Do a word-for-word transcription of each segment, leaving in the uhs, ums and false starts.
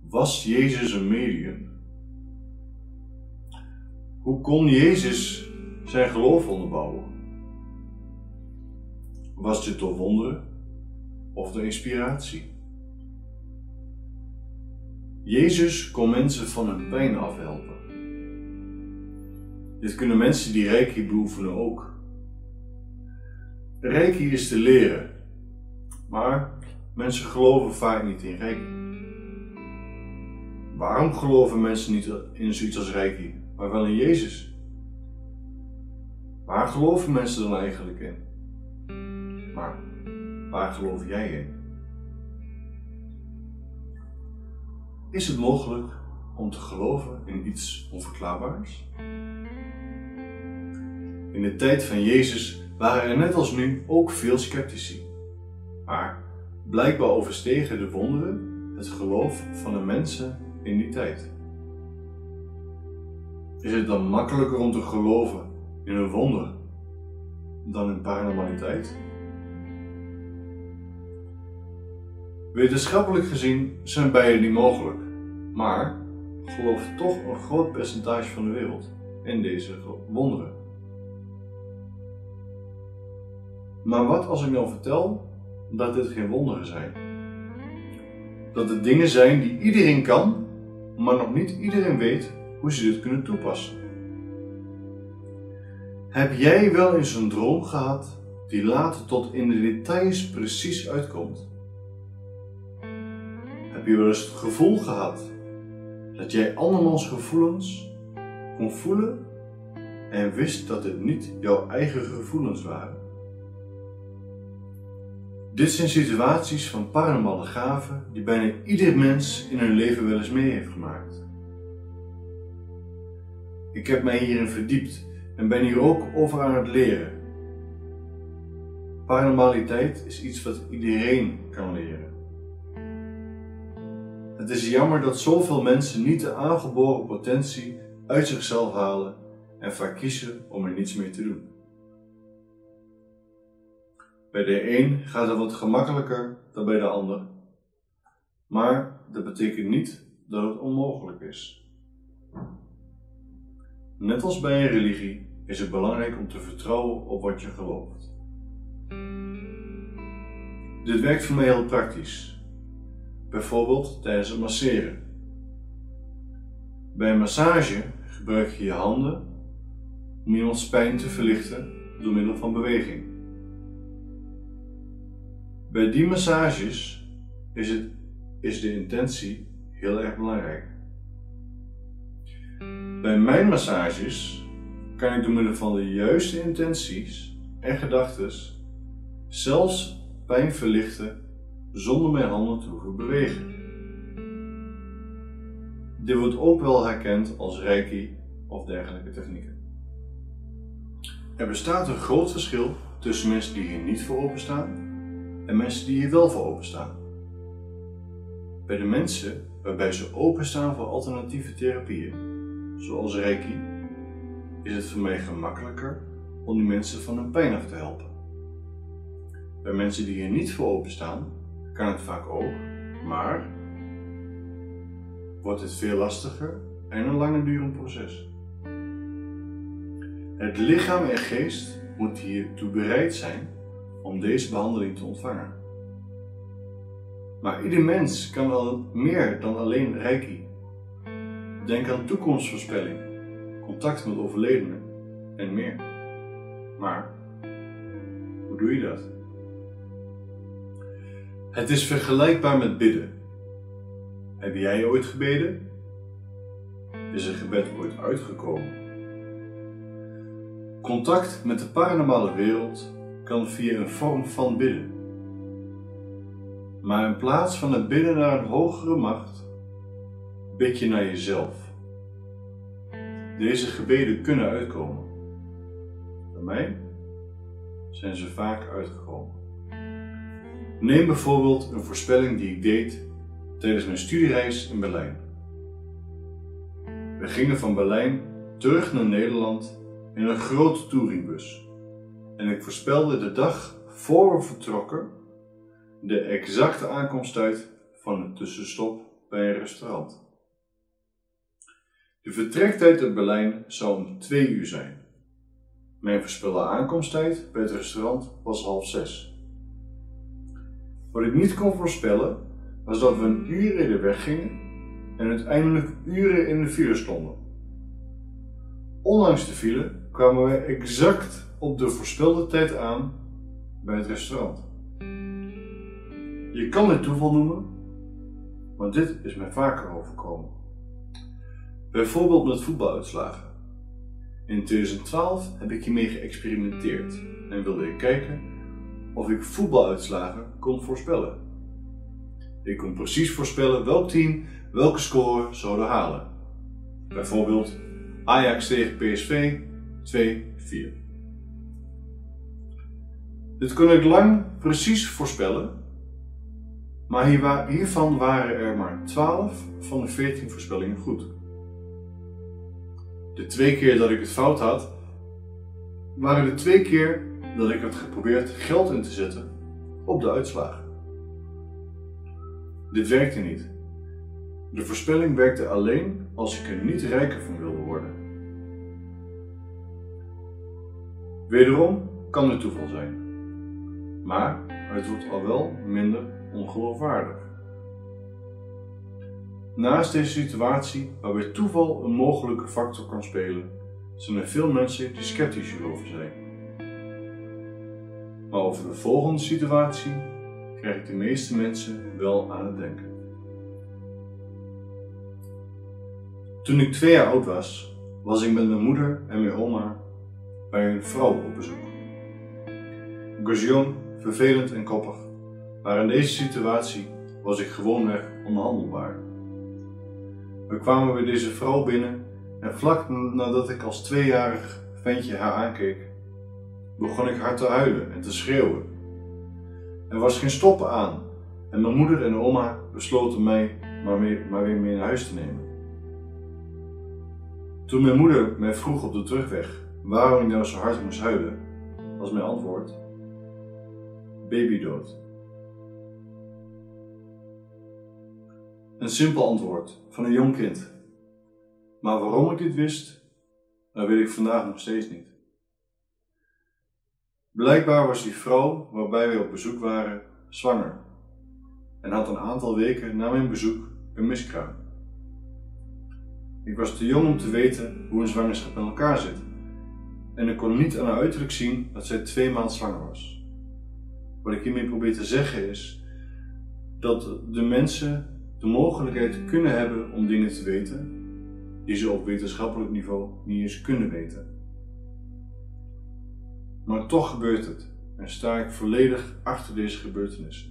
Was Jezus een medium? Hoe kon Jezus zijn geloof onderbouwen? Was dit door wonderen of door inspiratie? Jezus kon mensen van hun pijn afhelpen. Dit kunnen mensen die Reiki beoefenen ook. Reiki is te leren, maar mensen geloven vaak niet in Reiki. Waarom geloven mensen niet in zoiets als Reiki, maar wel in Jezus? Waar geloven mensen dan eigenlijk in? Maar waar geloof jij in? Is het mogelijk om te geloven in iets onverklaarbaars? In de tijd van Jezus waren er net als nu ook veel sceptici. Maar blijkbaar overstegen de wonderen het geloof van de mensen in die tijd. Is het dan makkelijker om te geloven in een wonder dan in paranormaliteit? Wetenschappelijk gezien zijn beide niet mogelijk, maar gelooft toch een groot percentage van de wereld in deze wonderen. Maar wat als ik nou vertel dat dit geen wonderen zijn? Dat het dingen zijn die iedereen kan, maar nog niet iedereen weet hoe ze dit kunnen toepassen. Heb jij wel eens een droom gehad die later tot in de details precies uitkomt? Heb je wel eens het gevoel gehad dat jij andermans gevoelens kon voelen en wist dat het niet jouw eigen gevoelens waren? Dit zijn situaties van paranormale gaven die bijna ieder mens in hun leven wel eens mee heeft gemaakt. Ik heb mij hierin verdiept en ben hier ook over aan het leren. Paranormaliteit is iets wat iedereen kan leren. Het is jammer dat zoveel mensen niet de aangeboren potentie uit zichzelf halen en vaak kiezen om er niets mee te doen. Bij de een gaat het wat gemakkelijker dan bij de ander, maar dat betekent niet dat het onmogelijk is. Net als bij een religie is het belangrijk om te vertrouwen op wat je gelooft. Dit werkt voor mij heel praktisch, bijvoorbeeld tijdens het masseren. Bij een massage gebruik je je handen om iemands pijn te verlichten door middel van beweging. Bij die massages is, het, is de intentie heel erg belangrijk. Bij mijn massages kan ik door middel van de juiste intenties en gedachten zelfs pijn verlichten zonder mijn handen te hoeven bewegen. Dit wordt ook wel herkend als Reiki of dergelijke technieken. Er bestaat een groot verschil tussen mensen die hier niet voor openstaan en mensen die hier wel voor openstaan. Bij de mensen waarbij ze openstaan voor alternatieve therapieën, zoals Reiki, is het voor mij gemakkelijker om die mensen van hun pijn af te helpen. Bij mensen die hier niet voor openstaan, kan het vaak ook, maar wordt het veel lastiger en een langdurend proces. Het lichaam en geest moet hiertoe bereid zijn om deze behandeling te ontvangen. Maar ieder mens kan al meer dan alleen Reiki. Denk aan toekomstvoorspelling, contact met overledenen en meer. Maar hoe doe je dat? Het is vergelijkbaar met bidden. Heb jij ooit gebeden? Is een gebed ooit uitgekomen? Contact met de paranormale wereld kan via een vorm van bidden. Maar in plaats van het bidden naar een hogere macht, bid je naar jezelf. Deze gebeden kunnen uitkomen. Bij mij zijn ze vaak uitgekomen. Neem bijvoorbeeld een voorspelling die ik deed tijdens mijn studiereis in Berlijn. We gingen van Berlijn terug naar Nederland in een grote touringbus. En ik voorspelde de dag voor we vertrokken de exacte aankomsttijd van een tussenstop bij een restaurant. De vertrektijd uit Berlijn zou om twee uur zijn. Mijn voorspelde aankomsttijd bij het restaurant was half zes. Wat ik niet kon voorspellen was dat we een uur eerder weggingen en uiteindelijk uren in de file stonden. Ondanks de file kwamen wij exact op de voorspelde tijd aan bij het restaurant. Je kan dit toeval noemen, maar dit is mij vaker overkomen. Bijvoorbeeld met voetbaluitslagen. In twintig twaalf heb ik hiermee geëxperimenteerd en wilde ik kijken of ik voetbaluitslagen kon voorspellen. Ik kon precies voorspellen welk team welke score zouden halen. Bijvoorbeeld Ajax tegen P S V twee vier. Dit kon ik lang precies voorspellen, maar hiervan waren er maar twaalf van de veertien voorspellingen goed. De twee keer dat ik het fout had, waren de twee keer dat ik had geprobeerd geld in te zetten op de uitslagen. Dit werkte niet. De voorspelling werkte alleen als ik er niet rijker van wilde worden. Wederom kan het toeval zijn, maar het wordt al wel minder ongeloofwaardig. Naast deze situatie waarbij toeval een mogelijke factor kan spelen, zijn er veel mensen die sceptisch hierover zijn. Maar over de volgende situatie krijg ik de meeste mensen wel aan het denken. Toen ik twee jaar oud was, was ik met mijn moeder en mijn oma bij een vrouw op bezoek. Ik was jong, vervelend en koppig, maar in deze situatie was ik gewoonweg onhandelbaar. We kwamen bij deze vrouw binnen en vlak nadat ik als tweejarig ventje haar aankeek, begon ik hard te huilen en te schreeuwen. Er was geen stoppen aan en mijn moeder en oma besloten mij maar, mee, maar weer mee naar huis te nemen. Toen mijn moeder mij vroeg op de terugweg waarom ik nou zo hard moest huilen, was mijn antwoord: babydood. Een simpel antwoord van een jong kind. Maar waarom ik dit wist, dat weet ik vandaag nog steeds niet. Blijkbaar was die vrouw waarbij wij op bezoek waren zwanger en had een aantal weken na mijn bezoek een miskraam. Ik was te jong om te weten hoe een zwangerschap in elkaar zit en ik kon niet aan haar uiterlijk zien dat zij twee maanden zwanger was. Wat ik hiermee probeer te zeggen is dat de mensen de mogelijkheid kunnen hebben om dingen te weten die ze op wetenschappelijk niveau niet eens kunnen weten. Maar toch gebeurt het en sta ik volledig achter deze gebeurtenissen.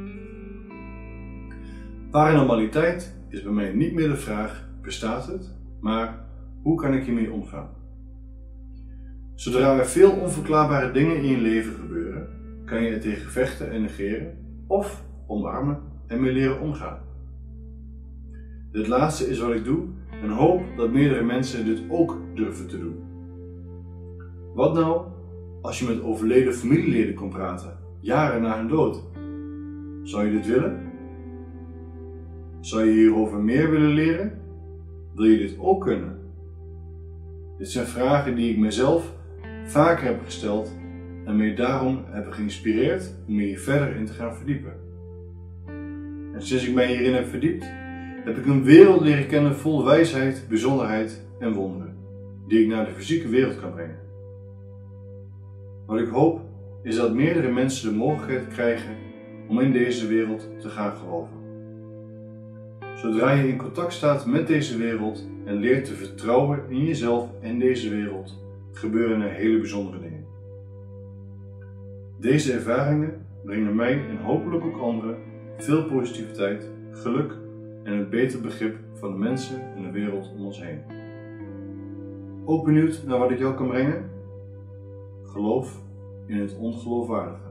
Paranormaliteit is bij mij niet meer de vraag: bestaat het, maar hoe kan ik hiermee omgaan? Zodra er veel onverklaarbare dingen in je leven gebeuren, kan je er tegen vechten en negeren of omarmen en mee leren omgaan. Dit laatste is wat ik doe en hoop dat meerdere mensen dit ook durven te doen. Wat nou als je met overleden familieleden kon praten, jaren na hun dood? Zou je dit willen? Zou je hierover meer willen leren? Wil je dit ook kunnen? Dit zijn vragen die ik mezelf vaker heb gesteld en mij daarom hebben geïnspireerd om me hier verder in te gaan verdiepen. En sinds ik mij hierin heb verdiept, heb ik een wereld leren kennen vol wijsheid, bijzonderheid en wonderen, die ik naar de fysieke wereld kan brengen. Wat ik hoop is dat meerdere mensen de mogelijkheid krijgen om in deze wereld te gaan geloven. Zodra je in contact staat met deze wereld en leert te vertrouwen in jezelf en deze wereld, gebeuren er hele bijzondere dingen. Deze ervaringen brengen mij en hopelijk ook anderen veel positiviteit, geluk en een beter begrip van de mensen en de wereld om ons heen. Ook benieuwd naar wat ik jou kan brengen? Geloof in het ongeloofwaardige.